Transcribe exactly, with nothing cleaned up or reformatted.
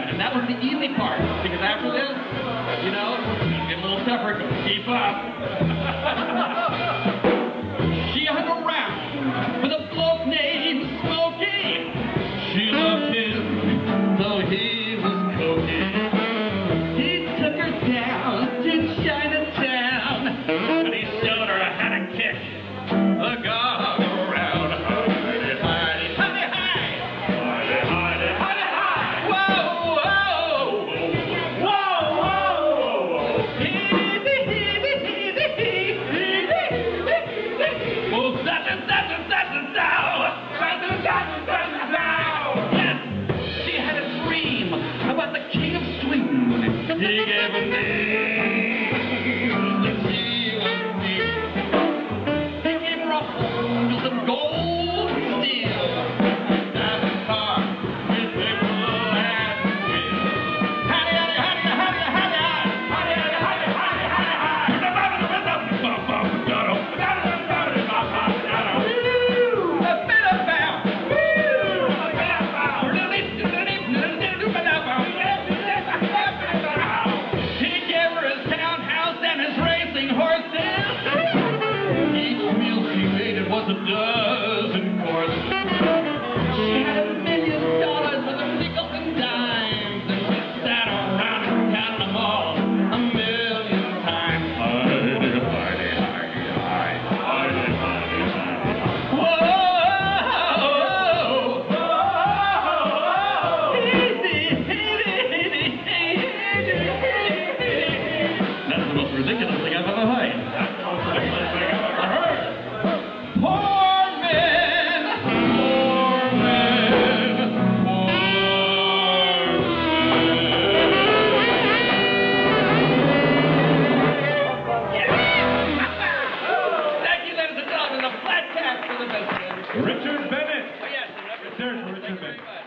that. And that was the easy part, because after this, you know, it's getting a little tougher. Keep up. She hung around with a bloke named Smokey. She loved him, though he was cokey. He took her down to Chinatown, and he showed her how to kick the gong around. Hidey, hidey, hidey, hidey, hidey, hidey, hidey, hidey. Whoa, whoa, whoa, whoa, whoa. Oh, such and such and such and so. Such and such and such and so. Yes, she had a dream about the king of swing. He gave a name that she was deep. He gave her a hold of gold and steel. Diamond car with April and Will. Honey, honey, honey, honey, honey, honey, honey, honey, honey, honey, honey. A bit about. He gave her his townhouse and his racing horses. Each meal she made, it was a dozen courses. She had a million dollars worth of nickels and dimes, and she sat around and counted them all a million times. Hidey, hidey, hidey, hidey, hidey, hidey, hidey. Whoa, whoa, easy, easy, easy, easy. That's the most ridiculous thing I've ever heard. Poor men, poor men, poor men. Thank you, ladies and gentlemen. A flat cap for the best man. Richard Bennett. Oh, yes, Richard, Richard thank you very Bennett. much.